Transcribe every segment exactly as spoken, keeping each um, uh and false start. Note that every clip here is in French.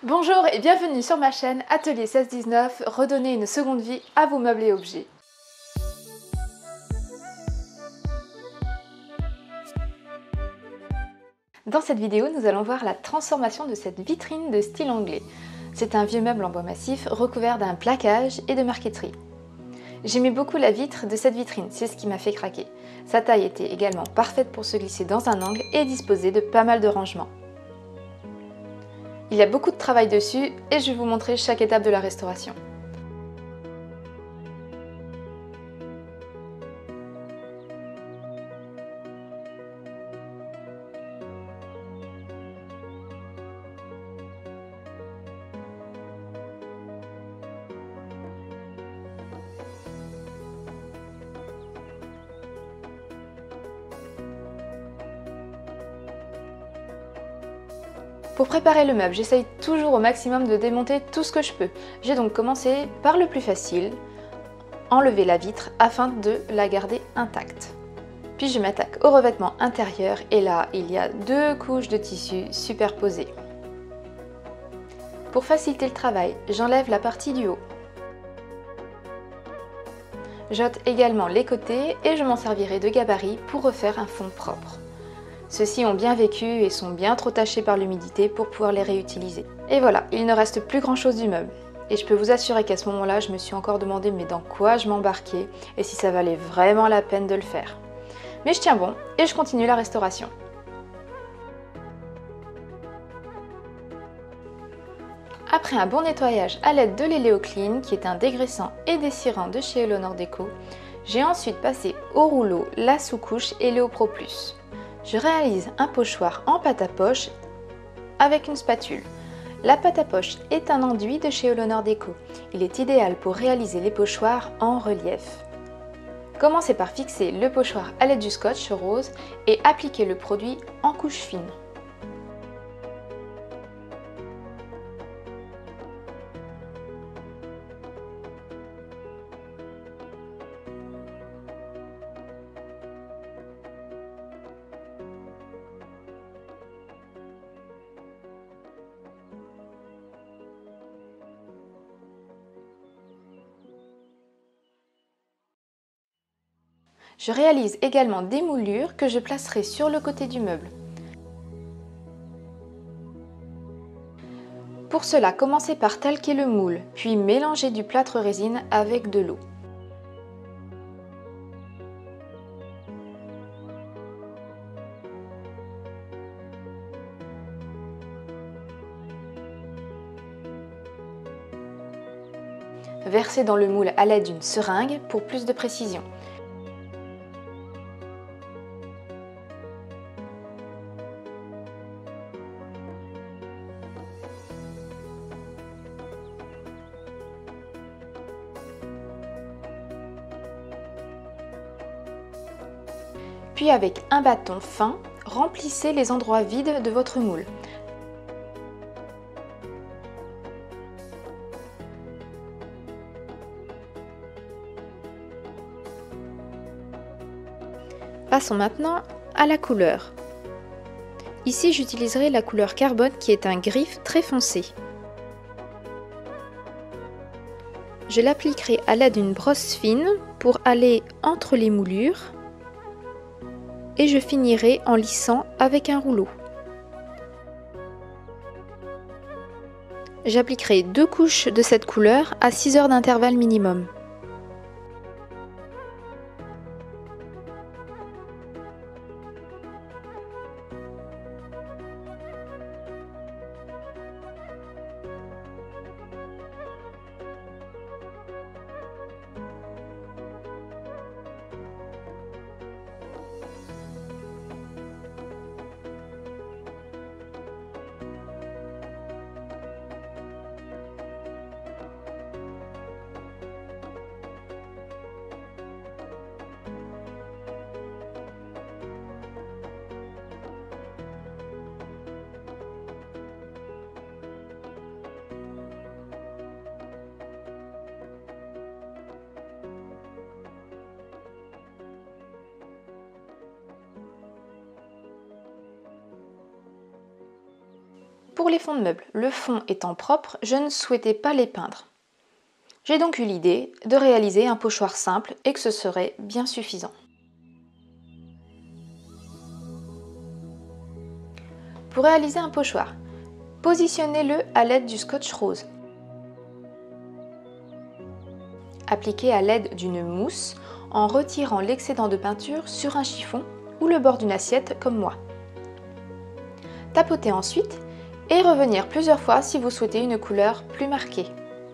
Bonjour et bienvenue sur ma chaîne Atelier seize dix-neuf, redonner une seconde vie à vos meubles et objets. Dans cette vidéo, nous allons voir la transformation de cette vitrine de style anglais. C'est un vieux meuble en bois massif recouvert d'un plaquage et de marqueterie. J'aimais beaucoup la vitre de cette vitrine, c'est ce qui m'a fait craquer. Sa taille était également parfaite pour se glisser dans un angle et disposer de pas mal de rangements. Il y a beaucoup de travail dessus et je vais vous montrer chaque étape de la restauration. Pour préparer le meuble, j'essaye toujours au maximum de démonter tout ce que je peux. J'ai donc commencé par le plus facile, enlever la vitre afin de la garder intacte. Puis je m'attaque au revêtement intérieur et là, il y a deux couches de tissu superposées. Pour faciliter le travail, j'enlève la partie du haut. J'ôte également les côtés et je m'en servirai de gabarit pour refaire un fond propre. Ceux-ci ont bien vécu et sont bien trop tachés par l'humidité pour pouvoir les réutiliser. Et voilà, il ne reste plus grand chose du meuble. Et je peux vous assurer qu'à ce moment-là, je me suis encore demandé mais dans quoi je m'embarquais et si ça valait vraiment la peine de le faire. Mais je tiens bon et je continue la restauration. Après un bon nettoyage à l'aide de l'Eleoclean, qui est un dégraissant et dessirant de chez Eleonore Deco, j'ai ensuite passé au rouleau la sous-couche Eleopro Plus. Je réalise un pochoir en pâte à poche avec une spatule. La pâte à poche est un enduit de chez Eleonore Deco. Il est idéal pour réaliser les pochoirs en relief. Commencez par fixer le pochoir à l'aide du scotch rose et appliquez le produit en couche fine. Je réalise également des moulures que je placerai sur le côté du meuble. Pour cela, commencez par talquer le moule, puis mélangez du plâtre résine avec de l'eau. Versez dans le moule à l'aide d'une seringue pour plus de précision. Puis avec un bâton fin, remplissez les endroits vides de votre moule. Passons maintenant à la couleur. Ici, j'utiliserai la couleur carbone qui est un gris très foncé. Je l'appliquerai à l'aide d'une brosse fine pour aller entre les moulures et je finirai en lissant avec un rouleau. J'appliquerai deux couches de cette couleur à six heures d'intervalle minimum. pour les fonds de meubles, le fond étant propre, je ne souhaitais pas les peindre. J'ai donc eu l'idée de réaliser un pochoir simple et que ce serait bien suffisant. Pour réaliser un pochoir, positionnez-le à l'aide du scotch rose. Appliquez à l'aide d'une mousse en retirant l'excédent de peinture sur un chiffon ou le bord d'une assiette comme moi. Tapotez ensuite et revenir plusieurs fois si vous souhaitez une couleur plus marquée.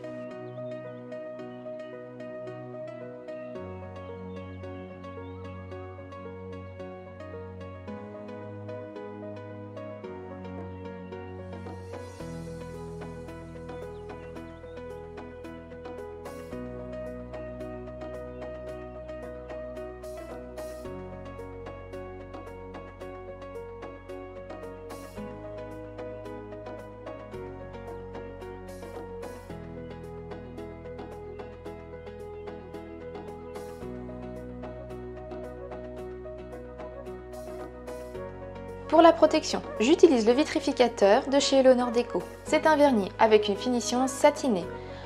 Pour la protection, j'utilise le vitrificateur de chez Eleonore Déco. C'est un vernis avec une finition satinée.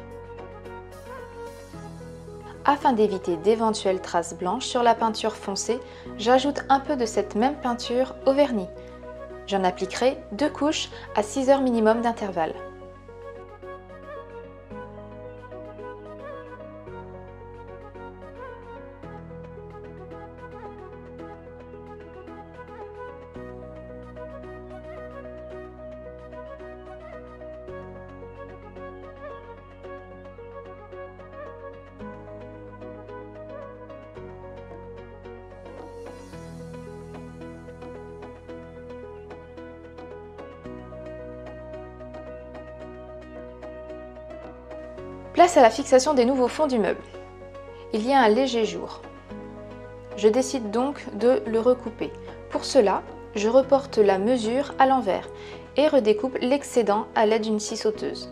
Afin d'éviter d'éventuelles traces blanches sur la peinture foncée, j'ajoute un peu de cette même peinture au vernis. J'en appliquerai deux couches à six heures minimum d'intervalle. Place à la fixation des nouveaux fonds du meuble. Il y a un léger jour. Je décide donc de le recouper. Pour cela, je reporte la mesure à l'envers et redécoupe l'excédent à l'aide d'une scie sauteuse.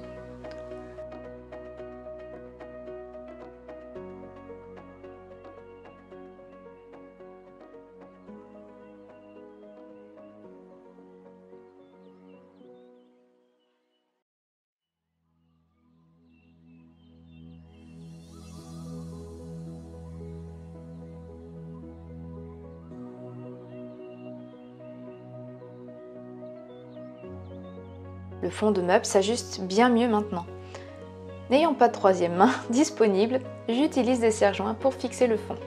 Le fond de meuble s'ajuste bien mieux maintenant. N'ayant pas de troisième main disponible, j'utilise des serre-joints pour fixer le fond.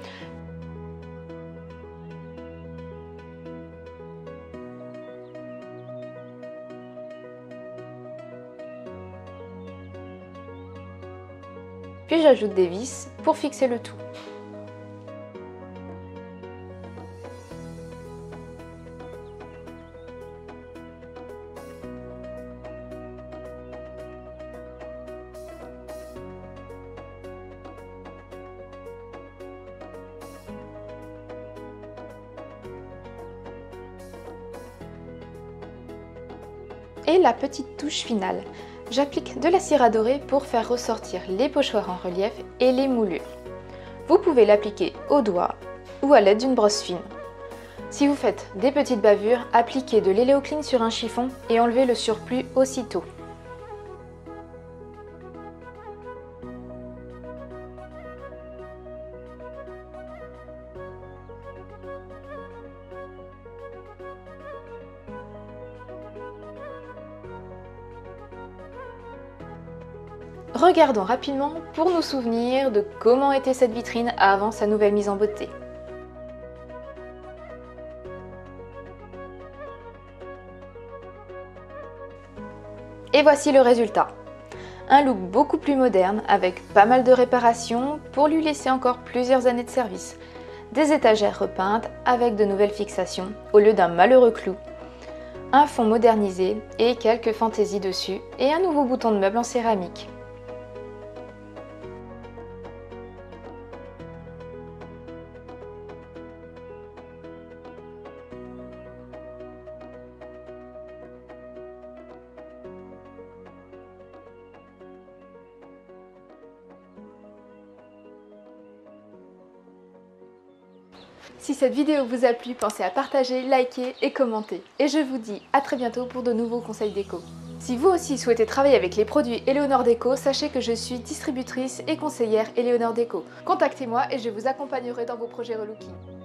Puis j'ajoute des vis pour fixer le tout. Et la petite touche finale, j'applique de la cire à dorer pour faire ressortir les pochoirs en relief et les moulures. Vous pouvez l'appliquer au doigt ou à l'aide d'une brosse fine. Si vous faites des petites bavures, appliquez de l'éléocline sur un chiffon et enlevez le surplus aussitôt. Regardons rapidement pour nous souvenir de comment était cette vitrine avant sa nouvelle mise en beauté. Et voici le résultat. Un look beaucoup plus moderne avec pas mal de réparations pour lui laisser encore plusieurs années de service. Des étagères repeintes avec de nouvelles fixations au lieu d'un malheureux clou. Un fond modernisé et quelques fantaisies dessus et un nouveau bouton de meuble en céramique. Si cette vidéo vous a plu, pensez à partager, liker et commenter. Et je vous dis à très bientôt pour de nouveaux conseils déco. Si vous aussi souhaitez travailler avec les produits Eleonore Déco, sachez que je suis distributrice et conseillère Eleonore Déco. Contactez-moi et je vous accompagnerai dans vos projets relooking.